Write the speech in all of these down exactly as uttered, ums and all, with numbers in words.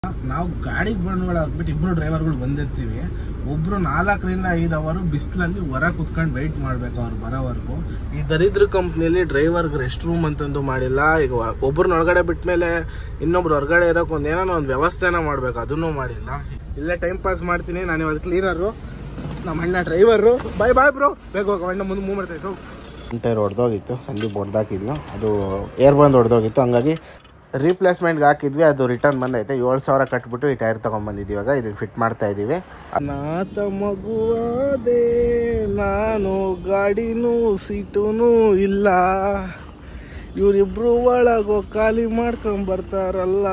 ನಾವು ಗಾಡಿಗೆ ಬಂಡವಾಳ ಹಾಕ್ಬಿಟ್ಟು ಇಬ್ರು ಡ್ರೈವರ್ಗಳು ಬಂದಿರ್ತೀವಿ. ಒಬ್ರು ನಾಲ್ಕರಿಂದ ಐದು ಅವರು ಬಿಸಿಲಲ್ಲಿ ಹೊರ ಕುತ್ಕೊಂಡು ವೆಯ್ಟ್ ಮಾಡ್ಬೇಕು ಅವ್ರು ಬರೋವರೆಗೂ. ಈ ದರಿದ್ರ ಕಂಪ್ನಿಲಿ ಡ್ರೈವರ್ಗೆ ರೆಸ್ಟ್ ರೂಮ್ ಅಂತಂದು ಮಾಡಿಲ್ಲ. ಈಗ ಒಬ್ರನ್ನ ಹೊರಗಡೆ ಬಿಟ್ಟ ಮೇಲೆ ಇನ್ನೊಬ್ರು ಹೊರಗಡೆ ಇರೋಕೆ ಒಂದು ಏನೋ ಒಂದು ವ್ಯವಸ್ಥೆನ ಮಾಡ್ಬೇಕು, ಅದನ್ನು ಮಾಡಿಲ್ಲ. ಇಲ್ಲೇ ಟೈಮ್ ಪಾಸ್ ಮಾಡ್ತೀನಿ. ನಾನು ಇವತ್ತು ಕ್ಲೀನರು, ನಮ್ಮ ಅಣ್ಣ ಡ್ರೈವರು. ಬಾಯ್ ಬಾಯ್ ಬ್ರೋ, ಬೇಗ ಹೋಗೋ ಅಣ್ಣ, ಮುಂದೆ ಮೂವ್ ಮಾಡ್ತಾಯಿತ್ತು. ಟೈರ್ ಹೊಡೆದೋಗಿತ್ತು, ಸಂದೀಪ್ ಹೊಡೆದಾಕಿದ್ಲು, ಅದು ಏರ್ ಬಂದು ಹೊಡೆದೋಗಿತ್ತು. ಹಂಗಾಗಿ ರೀಪ್ಲೇಸ್ಮೆಂಟ್ಗೆ ಹಾಕಿದ್ವಿ, ಅದು ರಿಟರ್ನ್ ಬಂದೈತೆ. ಏಳು ಸಾವಿರ ಕಟ್ಬಿಟ್ಟು ಈ ಟೈರ್ ತೊಗೊಂಬಂದಿದ್ದೀವಿ. ಇವಾಗ ಇದನ್ನು ಫಿಟ್ ಮಾಡ್ತಾ ಇದ್ದೀವಿ. ನಾತ ಮಗುವಾದೆ ನಾನು, ಗಾಡಿನೂ ಸೀಟೂ ಇಲ್ಲ, ಇವರಿಬ್ರು ಒಳಗೋ ಖಾಲಿ ಮಾಡ್ಕೊಂಬರ್ತಾರಲ್ಲ.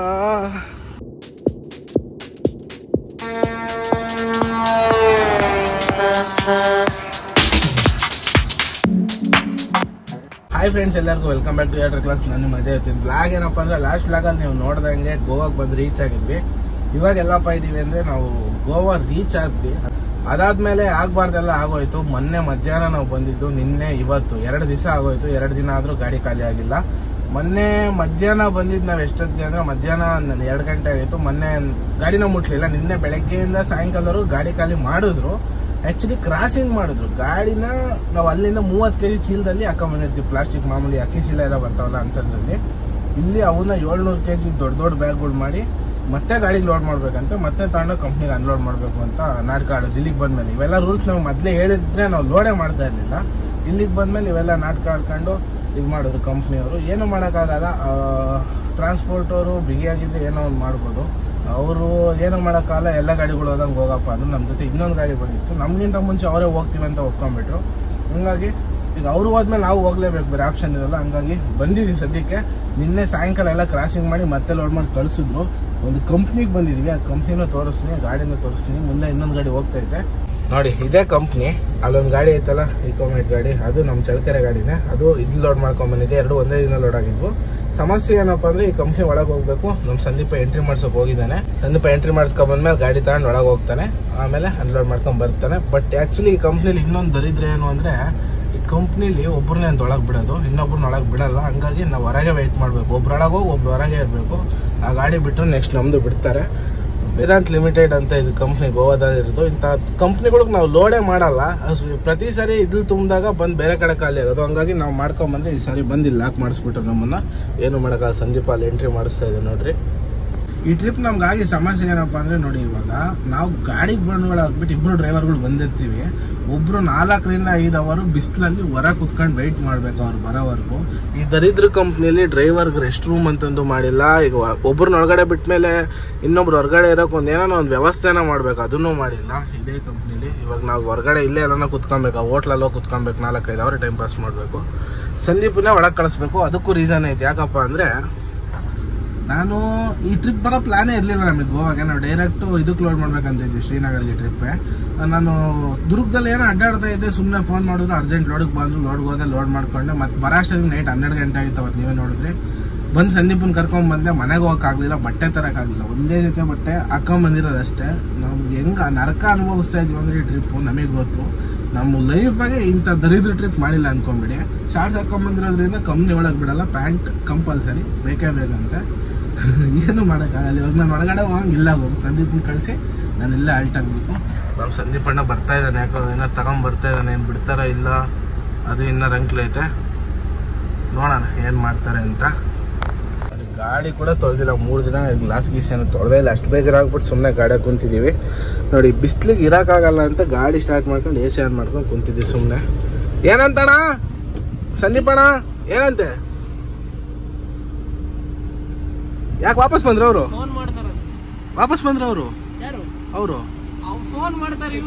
ಹಾಯ್ ಫ್ರೆಂಡ್ಸ್, ಎಲ್ಲರಿಗೂ welcome back to air clocks. ನಾನು ಮಜಾ ಇರ್ತೀನಿ. ಬ್ಲಾಗ್ ಏನಪ್ಪ ಅಂದರೆ ಲಾಸ್ಟ್ ಬ್ಲಾಗಲ್ಲಿ ನೀವು ನೋಡ್ದಂಗೆ ಗೋವಾಗೆ ಬಂದು ರೀಚ್ ಆಗಿದ್ವಿ. ಇವಾಗ ಎಲ್ಲಪ್ಪ ಇದ್ದೀವಿ ಅಂದರೆ ನಾವು ಗೋವಾ ರೀಚ್ ಆದ್ವಿ. ಅದಾದ್ಮೇಲೆ ಆಗಬಾರ್ದೆಲ್ಲ ಆಗೋಯ್ತು. ಮೊನ್ನೆ ಮಧ್ಯಾಹ್ನ ನಾವು ಬಂದಿದ್ದು, ನಿನ್ನೆ ಇವತ್ತು ಎರಡು ದಿವಸ ಆಗೋಯ್ತು. ಎರಡು ದಿನ ಆದರೂ ಗಾಡಿ ಖಾಲಿ ಆಗಿಲ್ಲ. ಮೊನ್ನೆ ಮಧ್ಯಾಹ್ನ ಬಂದಿದ್ದು ನಾವು ಎಷ್ಟೊತ್ತಿಗೆ ಅಂದರೆ ಮಧ್ಯಾಹ್ನ ಎರಡು ಗಂಟೆ ಆಗಿತ್ತು. ಮೊನ್ನೆ ಗಾಡಿನ ಮುಟ್ಲಿಲ್ಲ. ನಿನ್ನೆ ಬೆಳಗ್ಗೆಯಿಂದ ಸಾಯಂಕಾಲದವರೆಗೂ ಗಾಡಿ ಖಾಲಿ ಮಾಡಿದ್ರು. ಆಕ್ಚುಲಿ ಕ್ರಾಸಿಂಗ್ ಮಾಡಿದ್ರು ಗಾಡಿನ. ನಾವು ಅಲ್ಲಿಂದ ಮೂವತ್ತು ಕೆ ಜಿ ಚೀಲದಲ್ಲಿ ಹಾಕೊಂಡ್ಬಂದಿರ್ತೀವಿ, ಪ್ಲಾಸ್ಟಿಕ್ ಮಾಮೂಲಿ ಅಕ್ಕಿ ಚೀಲ ಎಲ್ಲ ಬರ್ತಾವಲ್ಲ ಅಂತದ್ರಲ್ಲಿ. ಇಲ್ಲಿ ಅವನ್ನ ಏಳ್ನೂರು ಕೆ ಜಿ ದೊಡ್ಡ ದೊಡ್ಡ ಬ್ಯಾಗ್ಗಳು ಮಾಡಿ ಮತ್ತೆ ಗಾಡಿಗೆ ಲೋಡ್ ಮಾಡ್ಬೇಕಂತ, ಮತ್ತೆ ತಗೊಂಡು ಕಂಪ್ನಿಗೆ ಅನ್ಲೋಡ್ ಮಾಡಬೇಕು ಅಂತ ನಾಟಕ ಆಡೋದು. ಇಲ್ಲಿಗೆ ಬಂದ್ಮೇಲೆ ಇವೆಲ್ಲ ರೂಲ್ಸ್ ನಾವು ಮೊದಲೇ ಹೇಳಿದ್ರೆ ನಾವು ಲೋಡೇ ಮಾಡ್ತಾ ಇರಲಿಲ್ಲ. ಇಲ್ಲಿಗೆ ಬಂದ್ಮೇಲೆ ಇವೆಲ್ಲ ನಾಟಕ ಆಡ್ಕೊಂಡು ಇದು ಮಾಡಿದ್ರು ಕಂಪ್ನಿಯವರು. ಏನು ಮಾಡೋಕ್ಕಾಗಲ್ಲ. ಟ್ರಾನ್ಸ್ಪೋರ್ಟ್ ಅವರು ಬಿಗಿಯಾಗಿದ್ರೆ ಏನೋ ಒಂದು ಮಾಡ್ಬೋದು. ಅವರು ಏನೋ ಮಾಡೋಕ್ಕಾಗಲ್ಲ. ಎಲ್ಲ ಗಾಡಿಗಳು ಹೋದಂಗೆ ಹೋಗಪ್ಪ ಅಂದ್ರೆ ನಮ್ಮ ಜೊತೆ ಇನ್ನೊಂದು ಗಾಡಿ ಬಂದಿತ್ತು. ನಮಗಿಂತ ಮುಂಚೆ ಅವರೇ ಹೋಗ್ತೀವಿ ಅಂತ ಒಪ್ಕೊಂಡ್ಬಿಟ್ರು. ಹಂಗಾಗಿ ಈಗ ಅವರು ಹೋದ್ಮೇಲೆ ನಾವು ಹೋಗ್ಲೇಬೇಕು, ಬೇರೆ ಆಪ್ಷನ್ ಇರಲ್ಲ. ಹಂಗಾಗಿ ಬಂದಿದ್ದೀವಿ ಸದ್ಯಕ್ಕೆ. ನಿನ್ನೆ ಸಾಯಂಕಾಲ ಎಲ್ಲ ಕ್ರಾಸಿಂಗ್ ಮಾಡಿ ಮತ್ತೆ ಲೋಡ್ ಮಾಡಿ ಕಳಿಸಿದ್ರು. ಒಂದು ಕಂಪ್ನಿಗೆ ಬಂದಿದ್ವಿ. ಆ ಕಂಪ್ನಿನೂ ತೋರಿಸ್ತೀನಿ, ಗಾಡಿನೂ ತೋರಿಸ್ತೀನಿ. ಮುಂದೆ ಇನ್ನೊಂದು ಗಾಡಿ ಹೋಗ್ತೈತೆ ನೋಡಿ. ಇದೇ ಕಂಪ್ನಿ. ಅಲ್ಲೊಂದು ಗಾಡಿ ಐತಲ್ಲ, ಇಕೋಮೆಟ್ ಗಾಡಿ, ಅದು ನಮ್ಮ ಚಳ್ಳಕೆರೆ ಗಾಡಿನೇ. ಅದು ಇದು ಲೋಡ್ ಮಾಡ್ಕೊಂಡ್ ಬಂದಿದೆ. ಎರಡು ಒಂದೇ ದಿನ ಲೋಡ್ ಆಗಿದ್ವು. ಸಮಸ್ಯೆ ಏನಪ್ಪ ಅಂದ್ರೆ ಈ ಕಂಪ್ನಿ ಒಳಗೆ ಹೋಗ್ಬೇಕು. ನಮ್ಮ ಸಂದೀಪ ಎಂಟ್ರಿ ಮಾಡ್ಸೋಕೆ ಹೋಗಿದ್ದಾನೆ. ಸಂದೀಪ ಎಂಟ್ರಿ ಮಾಡಿಸ್ಕೊಂಡ್ ಬಂದ್ಮೇಲೆ ಗಾಡಿ ತಗೊಂಡು ಒಳಗೆ ಹೋಗ್ತಾನೆ, ಆಮೇಲೆ ಅನ್ಲೋಡ್ ಮಾಡ್ಕೊಂಡ್ ಬರ್ತಾನೆ. ಬಟ್ ಆಕ್ಚುಲಿ ಈ ಕಂಪ್ನಿಲಿ ಇನ್ನೊಂದು ದರಿದ್ರ ಏನು ಅಂದ್ರೆ, ಈ ಕಂಪ್ನಿಲಿ ಒಬ್ಬರನ್ನೇ ಅಂತ ಒಳಗೆ ಬಿಡೋದು, ಇನ್ನೊಬ್ರನ್ನ ಒಳಗೆ ಬಿಡಲ್ಲ. ಹಂಗಾಗಿ ನಾವು ಹೊರಗೆ ವೆಯ್ಟ್ ಮಾಡ್ಬೇಕು. ಒಬ್ರೊಳಗೆ ಹೋಗಿ ಒಬ್ರು ಹೊರಗೆ ಇರಬೇಕು. ಆ ಗಾಡಿ ಬಿಟ್ಟರೆ ನೆಕ್ಸ್ಟ್ ನಮ್ದು ಬಿಡ್ತಾರೆ. ವೇದಾಂತ್ ಲಿಮಿಟೆಡ್ ಅಂತ ಇದು ಕಂಪ್ನಿ ಗೋವಾದಲ್ಲಿ ಇರೋದು. ಇಂಥ ಕಂಪ್ನಿಗಳಿಗೆ ನಾವು ಲೋಡೇ ಮಾಡಲ್ಲ. ಪ್ರತಿ ಸಾರಿ ಇದ್ರಲ್ಲಿ ತುಂಬಿದಾಗ ಬಂದು ಬೇರೆ ಕಡೆ ಖಾಲಿ ಆಗೋದು. ಹಂಗಾಗಿ ನಾವು ಮಾಡ್ಕೊಂಬಂದ್ರೆ ಈ ಸಾರಿ ಬಂದು ಇಲ್ಲಿ ಲಾಕ್ ಮಾಡಿಸ್ಬಿಟ್ರು ನಮ್ಮನ್ನು. ಏನು ಮಾಡೋಕ್ಕಾಗ. ಸಂದೀಪ ಅಲ್ಲಿ ಎಂಟ್ರಿ ಮಾಡಿಸ್ತಾ ಇದೆ ನೋಡ್ರಿ. ಈ ಟ್ರಿಪ್ ನಮ್ಗಾಗಿ ಸಮಸ್ಯೆ ಏನಪ್ಪ ಅಂದರೆ ನೋಡಿ, ಇವಾಗ ನಾವು ಗಾಡಿಗೆ ಬಂಡವಾಳ ಹಾಕ್ಬಿಟ್ಟು ಇಬ್ಬರು ಡ್ರೈವರ್ಗಳು ಬಂದಿರ್ತೀವಿ. ಒಬ್ರು ನಾಲ್ಕರಿಂದ ಐದು ಅವರು ಬಿಸಿಲಲ್ಲಿ ಹೊರ ಕುತ್ಕೊಂಡು ವೆಯ್ಟ್ ಮಾಡ್ಬೇಕು ಅವ್ರು ಬರೋವರೆಗೂ. ಈ ದರಿದ್ರ ಕಂಪ್ನಿಲಿ ಡ್ರೈವರ್ಗೆ ರೆಸ್ಟ್ ರೂಮ್ ಅಂತಂದು ಮಾಡಿಲ್ಲ. ಈಗ ಒಬ್ರನ್ನ ಹೊರಗಡೆ ಬಿಟ್ಟ ಮೇಲೆ ಇನ್ನೊಬ್ರು ಹೊರಗಡೆ ಇರೋಕೆ ಒಂದು ಏನೋ ಒಂದು ವ್ಯವಸ್ಥೆನ ಮಾಡ್ಬೇಕು, ಅದನ್ನು ಮಾಡಿಲ್ಲ ಇದೇ ಕಂಪ್ನಿಲಿ. ಇವಾಗ ನಾವು ಹೊರಗಡೆ ಇಲ್ಲೇ ಎಲ್ಲ ಕುತ್ಕೊಬೇಕು, ಹೋಟ್ಲಲ್ಲೋ ಕುತ್ಕೊಬೇಕು, ನಾಲ್ಕೈದು ಅವರ್ ಟೈಮ್ ಪಾಸ್ ಮಾಡಬೇಕು. ಸಂದೀಪನ್ನೇ ಒಳಗೆ ಕಳಿಸ್ಬೇಕು. ಅದಕ್ಕೂ ರೀಸನ್ ಐತೆ. ಯಾಕಪ್ಪ ಅಂದರೆ ನಾನು ಈ ಟ್ರಿಪ್ ಬರೋ ಪ್ಲಾನೇ ಇರಲಿಲ್ಲ ನಮಗೆ ಗೋವಾಗೆ. ನಾವು ಡೈರೆಕ್ಟು ಇದಕ್ಕೆ ಲೋಡ್ ಮಾಡ್ಬೇಕಂತಿದ್ವಿ, ಶ್ರೀನಗರ್ಗೆ ಟ್ರಿಪ್ಪೇ. ನಾನು ದುರ್ಗದಲ್ಲಿ ಏನೋ ಅಡ್ಡಾಡ್ತಾ ಇದ್ದೆ. ಸುಮ್ಮನೆ ಫೋನ್ ಮಾಡಿದ್ರು, ಅರ್ಜೆಂಟ್ ಲೋಡಿಗೆ ಬಂದರು. ಲೋಡ್ಗೆ ಹೋದೆ, ಲೋಡ್ ಮಾಡ್ಕೊಂಡೆ. ಮತ್ತು ಬರೋಷ್ಟಾಗಿ ನೈಟ್ ಹನ್ನೆರಡು ಗಂಟೆ ಆಗಿತ್ತು. ಅವತ್ತು ನೀವೇ ನೋಡಿದ್ರಿ. ಬಂದು ಸಂದೀಪನ ಕರ್ಕೊಂಬಂದೆ. ಮನೆಗೆ ಹೋಗೋಕ್ಕಾಗಲಿಲ್ಲ, ಬಟ್ಟೆ ತರೋಕ್ಕಾಗಲಿಲ್ಲ. ಒಂದೇ ಜೊತೆ ಬಟ್ಟೆ ಹಾಕೊಂಬಂದಿರೋದಷ್ಟೇ. ನಮ್ಗೆ ಹೆಂಗೆ ನರಕ ಅನುಭವಿಸ್ತಾ ಇದ್ವಿ ಅಂದರೆ ಈ ಟ್ರಿಪ್ಪು ನಮಗೆ ಗೊತ್ತು. ನಮ್ಮ ಲೈಫಾಗೆ ಇಂಥ ದರಿದ್ರ ಟ್ರಿಪ್ ಮಾಡಿಲ್ಲ ಅಂದ್ಕೊಂಬಿಡಿ. ಶಾರ್ಟ್ಸ್ ಹಾಕೊಂಬಂದಿರೋದ್ರಿಂದ ಕಂಪ್ನಿ ಒಳಗೆ ಬಿಡಲ್ಲ, ಪ್ಯಾಂಟ್ ಕಂಪಲ್ಸರಿ ಬೇಕೇ ಬೇಕಂತೆ. ಏನು ಮಾಡೋಕ್ಕಾಗಲ್ಲ. ಇವಾಗ ನಾನು ಒಳಗಡೆ ಹೋಗಂಗಿಲ್ಲ. ಹೋಗಿ ಸಂದೀಪನ ಕಳಿಸಿ ನಾನು ಇಲ್ಲೇ ಆಲ್ಟ್ ಆಗಬೇಕು. ನಮ್ಮ ಸಂದೀಪಣ್ಣ ಬರ್ತಾ ಇದ್ದಾನೆ. ಯಾಕೋ ಏನೋ ತಗೊಂಬರ್ತಾ ಇದ್ದಾನೆ. ಏನು ಬಿಡ್ತಾರೋ ಇಲ್ಲ, ಅದು ಇನ್ನೂ ರಂಕ್ಲೈತೆ. ನೋಡೋಣ ಏನು ಮಾಡ್ತಾರೆ ಅಂತ. ಗಾಡಿ ಕೂಡ ತೊಳೆದಿಲ್ಲ ಮೂರು ದಿನ. ಗ್ಲಾಸ್ ಗೀಸ್ ಏನು ತೊಳೆದೇ ಇಲ್ಲ. ಅಷ್ಟು ಬೇಜಾರಾಗ್ಬಿಟ್ಟು ಸುಮ್ಮನೆ ಗಾಡಿಯಾಗ ಕುಂತಿದ್ದೀವಿ ನೋಡಿ. ಬಿಸ್ಲಿಗೆ ಇರೋಕ್ಕಾಗಲ್ಲ ಅಂತ ಗಾಡಿ ಸ್ಟಾರ್ಟ್ ಮಾಡ್ಕೊಂಡು ಎ ಸಿ ಆನ್ ಮಾಡ್ಕೊಂಡು ಕುಂತಿದ್ದೀವಿ ಸುಮ್ಮನೆ. ಏನಂತಣ್ಣ ಸಂದೀಪಣ್ಣ, ಏನಂತೆ? ಯಾಕೆ ವಾಪಸ್ ಬಂದ್ರು ಅವರು? ವಾಪಸ್ ಬಂದ್ರು ಅವರು ಅವರು ಫೋನ್ ಮಾಡ್ತಾರೆ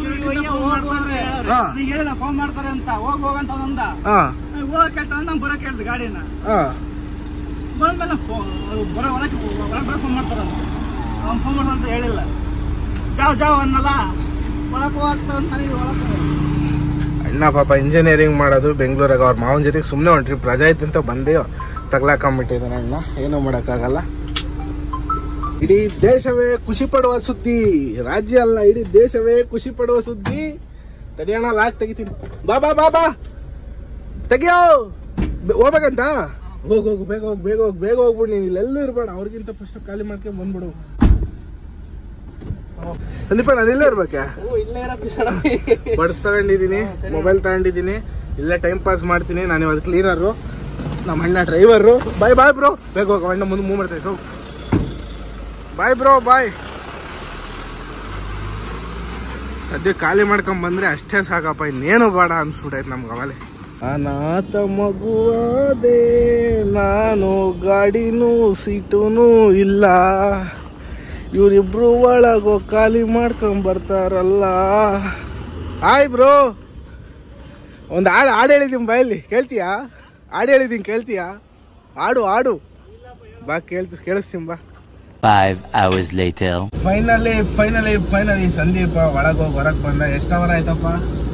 ಫೋನ್ ಮಾಡ್ತಾರೆ ಅಂತ ಹೋಗ್ ಹೋಗಂತ ಒಂದ ಹೋಗಕ್ ಹೇಳ್ತಾವ. ನಮ್ ಬರಕ್ ಹೇಳ್ದು ಗಾಡಿನ ಬಂದ್ಮೇಲೆ ಬರೋ ಹೊರಕ್ಕೆ ಹೊರಗೆ ಬರಕ್ ಫೋನ್ ಮಾಡ್ತಾರ. ಅವ್ನು ಫೋನ್ ಮಾಡ್ದ ಅಂತ ಹೇಳಿಲ್ಲ. ಜಾವ್ ಜಾವ್ ಅನ್ನಲ್ಲ, ಒಳಕ್ ಹೋಗ್ತಾವ ನನಗೆ ಒಳಕ್. ಅಣ್ಣ ಪಾಪ ಇಂಜಿನಿಯರಿಂಗ್ ಮಾಡೋದು ಬೆಂಗಳೂರಾಗ. ಅವ್ರ ಮಾವನ ಜೊತೆಗೆ ಸುಮ್ಮನೆ ಒಂದು ಟ್ರಿಪ್ ರಜಾ ಐತಿ ಅಂತ ಬಂದು ತಗ್ಲಾಕೊಂಬಿಟ್ಟಿದ್ದಾನೆ ಅಣ್ಣ. ಏನೂ ಮಾಡೋಕ್ಕಾಗಲ್ಲ. ಇಡೀ ದೇಶವೇ ಖುಷಿ ಪಡುವ ಸುದ್ದಿ, ರಾಜ್ಯ ಅಲ್ಲ ಇಡೀ ದೇಶವೇ ಖುಷಿ ಪಡುವ ಸುದ್ದಿ. ತಡಿಯೋಣ, ಲಾಕ್ ತೆಗಿತೀನಿ. ಬಾಬಾ ಬಾಬಾ ತೆಗಿಯೋ, ಹೋಗ್ಬೇಕಂತ. ಹೋಗಿ ಹೋಗಿ ಬೇಗ ಹೋಗಿ ಬೇಗ ಹೋಗಿ ಬೇಗ ಹೋಗ್ಬಿಡು. ನೀನು ಇಲ್ಲೆಲ್ಲೂ ಇರಬೇಡ. ಅವ್ರಿಗಿಂತ ಫಸ್ಟ್ ಖಾಲಿ ಮಾಡ್ಕೊಂಡು ಬಂದ್ಬಿಡು. ಸಂದೀಪ ನಾನು ಇಲ್ಲೇ ಇರ್ಬೇಕಾ? ಬಡ್ಸ್ ತಗೊಂಡಿದ್ದೀನಿ, ಮೊಬೈಲ್ ತಗೊಂಡಿದ್ದೀನಿ, ಇಲ್ಲೇ ಟೈಮ್ ಪಾಸ್ ಮಾಡ್ತೀನಿ. ನಾನು ಇವತ್ತು ಕ್ಲೀನರು, ನಮ್ಮ ಅಣ್ಣ ಡ್ರೈವರು. ಬಾಯ್ ಬಾಯ್ ಬ್ರೋ. ಬೇಗ ಹೋಗ, ಅಣ್ಣ ಮುಂದೆ ಮೂವ್ ಮಾಡ್ತಾ. Bye bro, bye. ಸದ್ಯ ಖಾಲಿ ಮಾಡ್ಕೊಂಡ್ ಬಂದ್ರೆ ಅಷ್ಟೇ ಸಾಕಪ್ಪ, ಇನ್ನೇನು ಬೇಡ ಅನ್ಸ್ಬಿಟ್ಟೈತೆ ನಮ್ಗೆ. ಅವಲೇ ಅನಾಥ ಮಗುವಾದೆ ನಾನು, ಗಾಡಿನೂ ಸೀಟುನೂ ಇಲ್ಲ, ಇವರಿಬ್ರು ಒಳಗೋ ಖಾಲಿ ಮಾಡ್ಕೊಂಡ್ ಬರ್ತಾರಲ್ಲ. Hi bro. ಒಂದು ಹಾಡು ಹಾಡು ಹೇಳಿದ್ದೀನಿ ಬಾಯಲ್ಲಿ, ಕೇಳ್ತೀಯಾ? ಹಾಡು ಹೇಳಿದ್ದೀನಿ, ಕೇಳ್ತೀಯಾ? ಹಾಡು ಹಾಡು ಬಾ, ಕೇಳ್ತಿ ಕೇಳಿಸ್ತೀನಿ ಬಾ. Five hours later. Finally finally finally Sandeep ಒಳಗೋಗಿ ಹೊರಗೆ ಬಂದ. ಎಷ್ಟು ಅವರ್ ಆಯ್ತಪ್ಪ?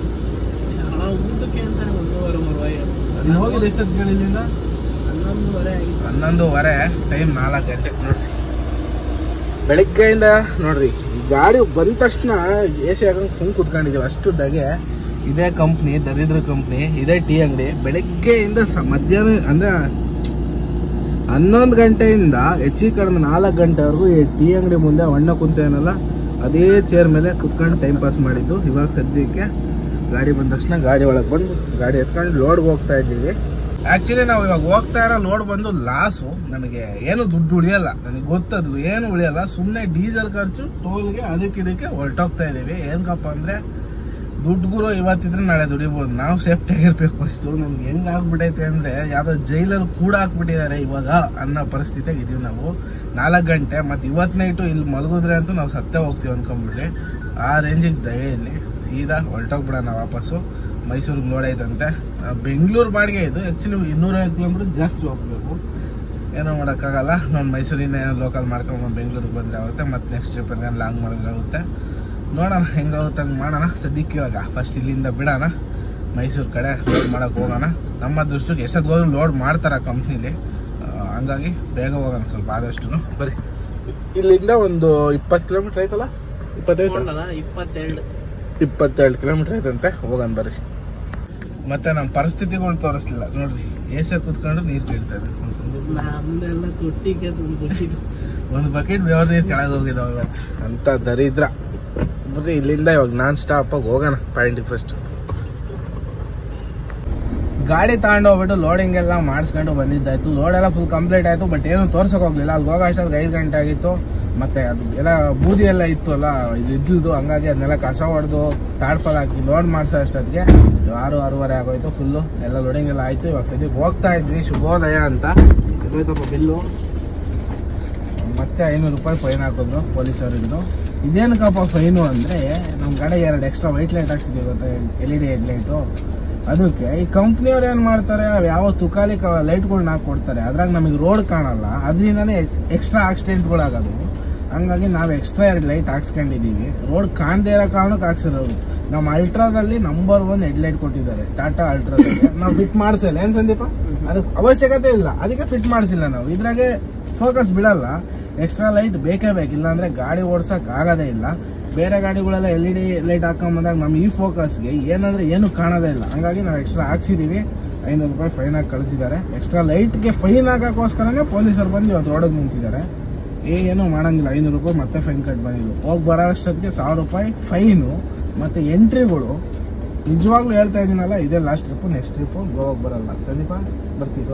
ನೀನು ಹೋಗಿದ್ದು ಎಷ್ಟೊತ್ತು ಕೇಳಿದ್ದಿಂದ? ಹನ್ನೊಂದುವರೆ ಹನ್ನೊಂದುವರೆ ಟೈಮ್ ನಾಲ್ಕು ಗಂಟೆ ನೋಡ್ರಿ. ಬೆಳಿಗ್ಗೆಯಿಂದ ನೋಡ್ರಿ, ಈ ಗಾಡಿ ಬಂದ ತಕ್ಷಣ ಎ ಸಿ ಹಾಕೊಂಡು ಸುಮ್ ಕುತ್ಕೊಂಡಿದೀವಿ. ಅಷ್ಟು ದಗೆ. ಇದೇ ಕಂಪ್ನಿ, ದರಿದ್ರ ಕಂಪ್ನಿ, ಇದೇ ಟೀ ಅಂಗಡಿ. ಬೆಳಿಗ್ಗೆಯಿಂದ ಮಧ್ಯಾಹ್ನ ಅಂದ್ರೆ ಹನ್ನೊಂದು ಗಂಟೆಯಿಂದ ಹೆಚ್ಚಿಗೆ ಕಡಿಮೆ ನಾಲ್ಕು ಗಂಟೆವರೆಗೂ ಈ ಟೀ ಅಂಗಡಿ ಮುಂದೆ ಅಣ್ಣ ಕುಂತೇನಲ್ಲ ಅದೇ ಚೇರ್ ಮೇಲೆ ಕುತ್ಕೊಂಡು ಟೈಮ್ ಪಾಸ್ ಮಾಡಿದ್ದು. ಇವಾಗ ಸದ್ಯಕ್ಕೆ ಗಾಡಿ ಬಂದ ತಕ್ಷಣ ಗಾಡಿ ಒಳಗೆ ಬಂದು ಗಾಡಿ ಎತ್ಕೊಂಡು ಲೋಡ್ಗೆ ಹೋಗ್ತಾ ಇದ್ದೀವಿ. ಆಕ್ಚುಲಿ ನಾವು ಇವಾಗ ಹೋಗ್ತಾ ಇರೋ ಲೋಡ್ ಬಂದು ಲಾಸು. ನನಗೆ ಏನು ದುಡ್ಡು ಉಳಿಯಲ್ಲ, ನನಗೆ ಗೊತ್ತದು ಏನು ಉಳಿಯಲ್ಲ. ಸುಮ್ಮನೆ ಡೀಸೆಲ್ ಖರ್ಚು, ಟೋಲ್ಗೆ, ಅದಕ್ಕೆ ಇದಕ್ಕೆ ಹೊರಟೋಗ್ತಾ ಇದ್ದೀವಿ. ಏನಕ್ಕಪ್ಪ ಅಂದರೆ ದುಡ್ಡುಗುರು ಇವತ್ತಿದ್ರೆ ನಾಳೆ ದುಡಿಬೋದು. ನಾವು ಸೇಫ್ಟಿ ಆಗಿರ್ಬೇಕು ಫಸ್ಟು. ನಮ್ಗೆ ಹೆಂಗ್ ಆಗ್ಬಿಟ್ಟೈತೆ ಅಂದ್ರೆ ಯಾವ್ದೋ ಜೈಲಲ್ಲಿ ಕೂಡ ಹಾಕ್ಬಿಟ್ಟಿದ್ದಾರೆ ಇವಾಗ ಅನ್ನೋ ಪರಿಸ್ಥಿತಿಯಾಗಿ ಇದೀವಿ ನಾವು. ನಾಲ್ಕು ಗಂಟೆ ಮತ್ತೆ ಇವತ್ತು ನೈಟು ಇಲ್ಲಿ ಮಲಗಿದ್ರೆ ಅಂತೂ ನಾವು ಸತ್ತೇ ಹೋಗ್ತೀವಿ ಅನ್ಕೊಂಡ್ಬಿಟ್ರಿ. ಆ ರೇಂಜಿಗೆ ದಯೆ ಇಲ್ಲಿ. ಸೀದಾ ಹೊರಟೋಗ್ಬಿಡೋಣ ವಾಪಸ್ಸು. ಮೈಸೂರಿಗೆ ನೋಡೈತಂತೆ. ಬೆಂಗಳೂರು ಬಾಡಿಗೆ ಇದು ಆ್ಯಕ್ಚುಲಿ ಇನ್ನೂರೈವತ್ತು ಕಿಲೋಮೀಟರ್ ಜಾಸ್ತಿ ಹೋಗ್ಬೇಕು. ಏನೋ ಮಾಡೋಕ್ಕಾಗಲ್ಲ. ನಾನು ಮೈಸೂರಿಂದ ಏನೋ ಲೋಕಲ್ ಮಾಡ್ಕೊಂಡು ಬೆಂಗಳೂರಿಗೆ ಬಂದರೆ ಆಗುತ್ತೆ. ಮತ್ತೆ ನೆಕ್ಸ್ಟ್ ಟ್ರಿಪ್ ಏನಾದ್ರು ಲಾಂಗ್ ಮಾಡಿದ್ರೆ ಆಗುತ್ತೆ. ನೋಡೋಣ ಹೆಂಗಾಗುತ್ತೆ ಹಂಗೆ ಮಾಡೋಣ. ಸದ್ಯಕ್ಕೆ ಇವಾಗ ಫಸ್ಟ್ ಇಲ್ಲಿಂದ ಬಿಡೋಣ, ಮೈಸೂರು ಕಡೆ ಲೋಡ್ ಮಾಡೋಕೆ ಹೋಗೋಣ. ನಮ್ಮ ದೃಷ್ಟಿಗೆ ಎಷ್ಟೊತ್ತು ಹೋದ್ರೂ ಲೋಡ್ ಮಾಡ್ತಾರೆ ಕಂಪ್ನಿಲಿ, ಹಂಗಾಗಿ ಬೇಗ ಹೋಗೋಣ ಸ್ವಲ್ಪ ಆದಷ್ಟು. ಬರೀ ಇಲ್ಲಿಂದ ಒಂದು ಇಪ್ಪತ್ತು ಕಿಲೋಮೀಟ್ರ್ ಐತಲ್ಲ, ಇಪ್ಪತ್ತೈದು ಇಪ್ಪತ್ತೆರಡು ಇಪ್ಪತ್ತೆರಡು ಕಿಲೋಮೀಟ್ರ್ ಐತಂತೆ. ಹೋಗೋಣ ಬರ್ರಿ. ಮತ್ತೆ ನಮ್ಮ ಪರಿಸ್ಥಿತಿಗಳು ತೋರಿಸ್ಲಿಲ್ಲ ನೋಡ್ರಿ. ಎ ಸಿ ಕೂತ್ಕೊಂಡು ನೀರು ಕೇಳ್ತಾರೆ. ಒಂದು ಬಕೆಟ್ ಬೇವ್ರ ನೀರು ಕೆಳಗೆ ಹೋಗಿದ್ದಾವೆ ಇವತ್ತು ಅಂತ ದರಿದ್ರ. ಬರ್ರಿ ಇಲ್ಲಿಂದ ಇವಾಗ ನಾನ್ ಸ್ಟಾಪ್ ಆಗಿ ಹೋಗೋಣ ಪಾಯಿಂಟಿಗೆ. ಫಸ್ಟ್ ಗಾಡಿ ತಗೊಂಡು ಹೋಗ್ಬಿಟ್ಟು ಲೋಡಿಂಗ್ ಎಲ್ಲ ಮಾಡಿಸ್ಕೊಂಡು ಬಂದಿದ್ದಾಯ್ತು. ಲೋಡ್ ಎಲ್ಲ ಫುಲ್ ಕಂಪ್ಲೀಟ್ ಆಯ್ತು. ಬಟ್ ಏನು ತೋರ್ಸಕ್ ಹೋಗ್ಲಿಲ್ಲ. ಅಲ್ಲಿ ಹೋಗೋ ಅಷ್ಟೊತ್ತಿಗೆ ಐದು ಗಂಟೆ ಆಗಿತ್ತು. ಮತ್ತೆ ಅದು ಎಲ್ಲ ಬೂದಿ ಎಲ್ಲ ಇತ್ತು ಅಲ್ಲ, ಇದು ಇದ್ದಿದ್ದು. ಹಂಗಾಗಿ ಅದನ್ನೆಲ್ಲ ಕಸ ಹೊಡೆದು ತಾಡ್ಪಲ್ ಹಾಕಿ ಲೋಡ್ ಮಾಡಿಸೋ ಅಷ್ಟೊತ್ತಿಗೆ ಆರು ಆರೂವರೆ ಆಗೋಯ್ತು. ಫುಲ್ಲು ಎಲ್ಲ ಲೋಡಿಂಗ್ ಎಲ್ಲ ಆಯ್ತು. ಇವಾಗ ಸದ್ಯಕ್ಕೆ ಹೋಗ್ತಾ ಇದ್ವಿ ಶುಭೋದಯ ಅಂತ. ಇರೋಯ್ತಪ್ಪ ಬಿಲ್ಲು. ಮತ್ತೆ ಐನೂರು ರೂಪಾಯಿ ಫೈನ್ ಹಾಕಿದ್ರು ಪೊಲೀಸರಿದ್ದು. ಇದೇನಕ್ಕಪ್ಪ ಫೈನು ಅಂದರೆ ನಮ್ಮ ಗಾಡಿಗೆ ಎರಡು ಎಕ್ಸ್ಟ್ರಾ ವೈಟ್ ಲೈಟ್ ಹಾಕ್ಸಿದ್ದೀವಿ ಗೊತ್ತಾ, L E D head light. ಅದಕ್ಕೆ ಈ ಕಂಪ್ನಿಯವ್ರು ಏನು ಮಾಡ್ತಾರೆ, ಯಾವ ತುಕಾಲಿ ಲೈಟ್ಗಳನ್ನ ಹಾಕೊಡ್ತಾರೆ. ಅದ್ರಾಗ ನಮಗೆ ರೋಡ್ ಕಾಣಲ್ಲ, ಅದರಿಂದನೇ ಎಕ್ಸ್ಟ್ರಾ ಆಕ್ಸಿಡೆಂಟ್ಗಳಾಗೋದು. ಹಂಗಾಗಿ ನಾವು ಎಕ್ಸ್ಟ್ರಾ ಎರಡು ಲೈಟ್ ಹಾಕ್ಸ್ಕೊಂಡಿದ್ದೀವಿ. ರೋಡ್ ಕಾಣದೇ ಇರೋ ಕಾರಣಕ್ಕೆ ಹಾಕ್ಸಿರೋದು. ನಮ್ಮ ಅಲ್ಟ್ರಾದಲ್ಲಿ ನಂಬರ್ ಒನ್ ಹೆಡ್ ಲೈಟ್ ಕೊಟ್ಟಿದ್ದಾರೆ, ಟಾಟಾ ಅಲ್ಟ್ರಾದಲ್ಲಿ. ನಾವು ಫಿಟ್ ಮಾಡಿಸಿಲ್ಲ. ಏನು ಸಂದೀಪ? ಅದಕ್ಕೆ ಅವಶ್ಯಕತೆ ಇಲ್ಲ, ಅದಕ್ಕೆ ಫಿಟ್ ಮಾಡಿಸಿಲ್ಲ ನಾವು. ಇದ್ರಾಗೆ ಫೋಕಸ್ ಬಿಡಲ್ಲ. ಎಕ್ಸ್ಟ್ರಾ ಲೈಟ್ ಬೇಕೇ ಬೇಕು, ಇಲ್ಲಾಂದ್ರೆ ಗಾಡಿ ಓಡ್ಸಕ್ ಆಗೋದೇ ಇಲ್ಲ. ಬೇರೆ ಗಾಡಿಗಳೆಲ್ಲ ಎಲ್ ಇ ಡಿ ಲೈಟ್ ಹಾಕೊಂಬಂದಾಗ ನಮ್ಗೆ ಈ ಫೋಕಸ್ಗೆ ಏನಂದ್ರೆ ಏನು ಕಾಣೋದೇ ಇಲ್ಲ. ಹಂಗಾಗಿ ನಾವು ಎಕ್ಸ್ಟ್ರಾ ಹಾಕ್ಸಿದೀವಿ. ಐನೂರು ರೂಪಾಯಿ ಫೈನ್ ಹಾಕಿ ಕಳಿಸಿದ್ದಾರೆ. ಎಕ್ಸ್ಟ್ರಾ ಲೈಟ್ಗೆ ಫೈನ್ ಹಾಕೋಸ್ಕರನೇ ಪೊಲೀಸರು ಬಂದು ಇವತ್ತು ರೋಡಿಗೆ ನಿಂತಿದ್ದಾರೆ. ಏನು ಮಾಡಂಗಿಲ್ಲ. ಐನೂರು ರೂಪಾಯಿ ಮತ್ತೆ ಫೈನ್ ಕಟ್ ಬಂದಿದ್ದು. ಹೋಗಿ ಬರೋ ಅಷ್ಟೊತ್ತಿಗೆ ಸಾವಿರ ರೂಪಾಯಿ ಫೈನು ಮತ್ತೆ ಎಂಟ್ರಿಗಳು. ನಿಜವಾಗ್ಲೂ ಹೇಳ್ತಾ ಇದೀನಲ್ಲ, ಇದೇ ಲಾಸ್ಟ್ ಟ್ರಿಪ್. ನೆಕ್ಸ್ಟ್ ಟ್ರಿಪ್ ಗೋವಾಗೆ ಬರಲ್ಲ. ಸಂದೀಪ ಬರ್ತೀವಿ.